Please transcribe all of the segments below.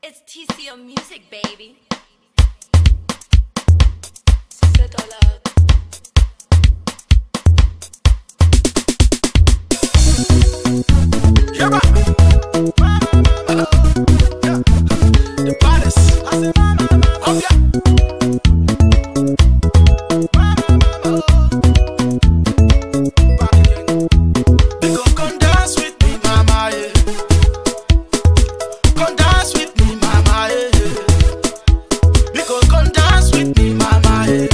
It's TCO music, baby. C'est dans la... Yeah, the baddest. Oh yeah. They gon' come dance with me, mama, yeah. Come dance with me, mama, yeah. They gon' come dance with me, mama, yeah.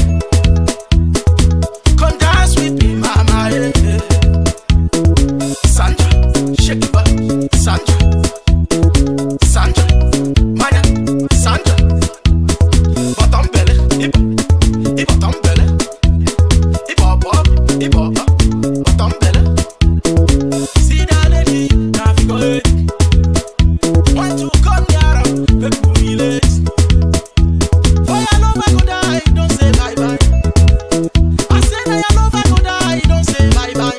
Come dance with me, mama, yeah. Sandra, shake it back, Sandra, Sandra, Maya, Sandra. Bottom belly, hip bottom belly, hip hop, bottom belly. See that lady, now fi go ahead. Want to come near her, make we relate. For your love I go die, don't say bye bye. I say that your love I go die, don't say bye bye.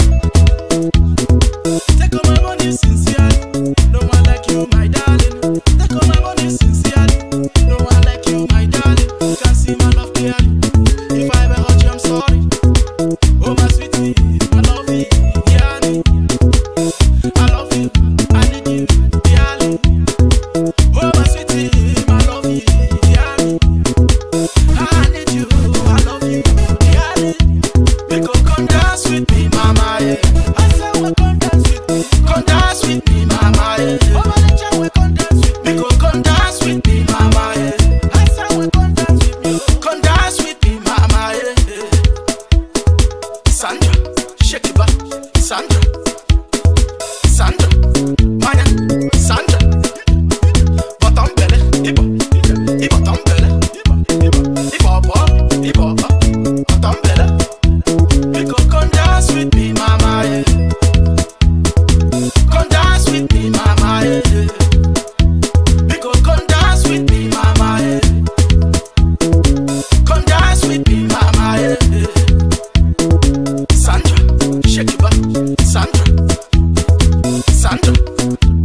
Take all my money sincerely, no one like you, my darling. Take all my money sincerely, no one like you, my darling. You can see my love clearly. If I ever hurt you, I'm sorry. Oh my sweetie, I love you, dearly. I love you, I need you, dearly. Oh my sweetie, I love you, dearly. I need you, I love you, dearly. We go come dance with me, mama, yeah. I say we come dance with me, mama, yeah. Oh my nature, we come dance with me. We go come dance with me, mama, yeah. I say we come dance with me, mama, yeah. Sandra, shake it back, Sandra, Sandra, Maya, Sandra. Bottom belly, hip bottom belly, hip hop, bottom belly. We go come dance with me, mama, yeah. Come dance with me, mama, yeah. We go come dance with me, mama, yeah. Come dance with me, mama, yeah. Sandra, shake it back, Sandra, Sandra,